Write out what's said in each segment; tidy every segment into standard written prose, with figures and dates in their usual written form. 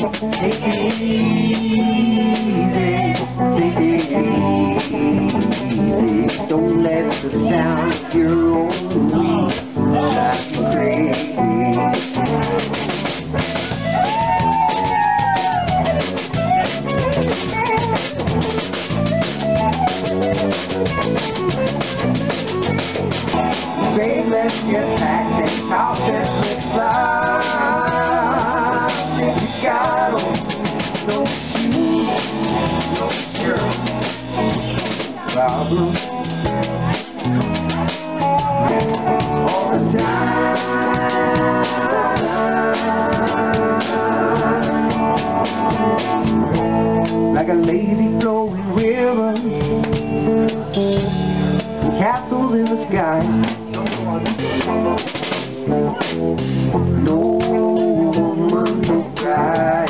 Take it easy, take it easy. Don't let the sound of your own weed drive you crazy. Babe, let's get packed and talk and let's fly. Think you got 'em. No shoes, no shirt. Problem. All the time. Like a lazy flowing river. Castles in the sky. No woman, no cry.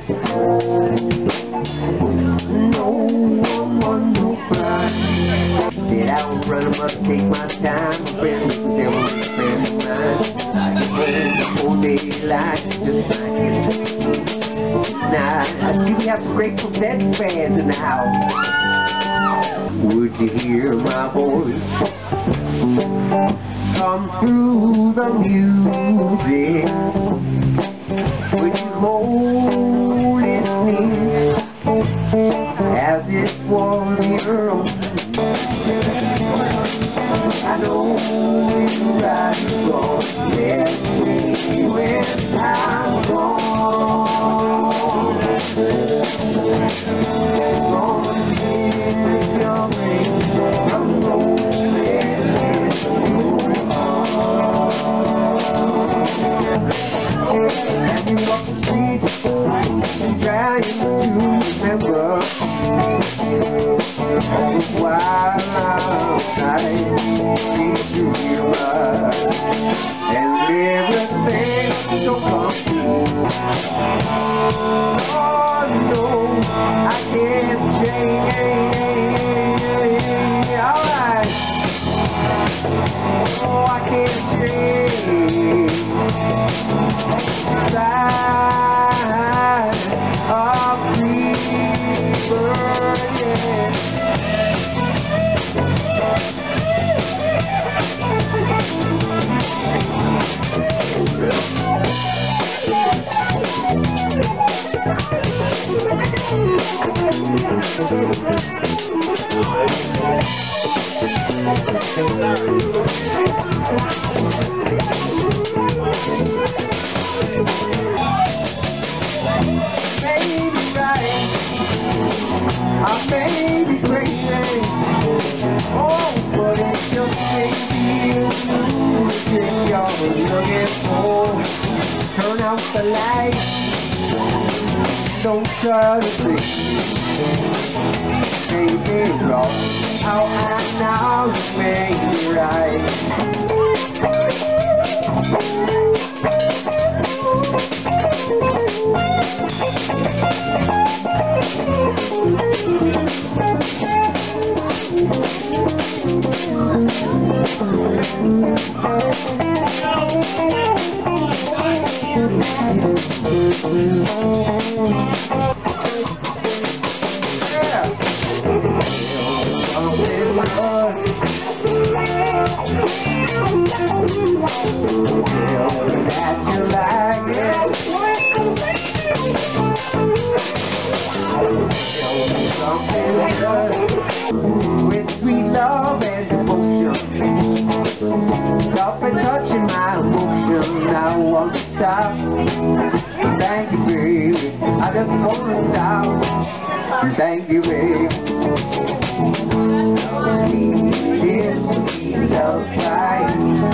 No woman, no cry. Said I won't run, I must take my time. My friend was the devil, a friend of mine. I can burn the whole daylight, just like it. Now, I see we have some great Quebec fans in the house. Would you hear my voice come through the music? Would you hold it near as it was your own? I know you're right, you're gone. Let me when I'm gone. Trying to remember while outside the river and everything so comfortable. Oh no, I can't change. Alright. Oh, I can't change. I may be crazy, oh, but it's just maybe music y'all were looking for. Turn out the lights, don't try to think. Make it wrong, how I now you make it right. With sweet love and devotion, stop and touching my emotion. I won't stop. Thank you, baby. I just wanna stop. Thank you, baby. This sweet love cry.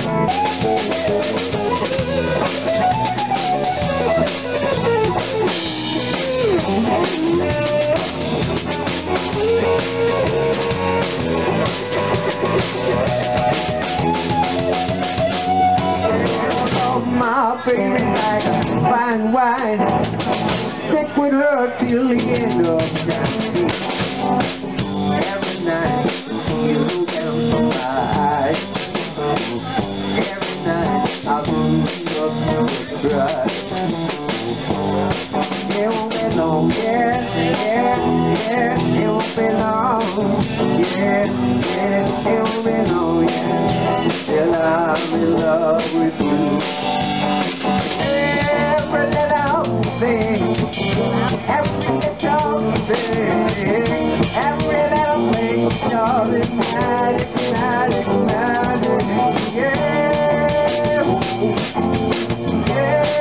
My baby like a fine wine, stick with her till the end of time. Every night you look down from my eyes. Every night I will look up to the bright. Yeah, long. Yeah, yeah, yeah, it won't be long. Yeah, yeah, it won't be long, yeah. Till I'm in love with you. Every little thing, every little thing, every little thing, darling, magic, magic, magic, yeah, yeah,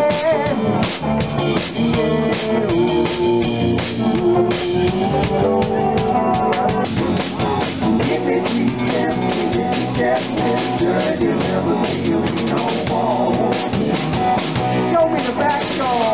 give me step, girl, you never leave me no more. Show me the back door.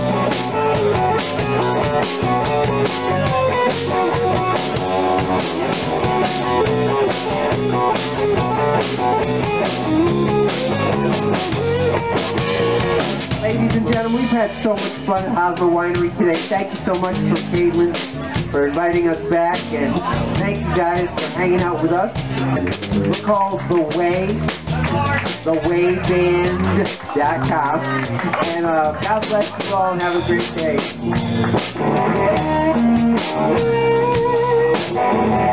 Ladies and gentlemen, we've had so much fun at Hosmer Winery today. Thank you so much for Caitlin for inviting us back, and thank you guys for hanging out with us. We're called thewaveband.com, and God bless you all and have a great day.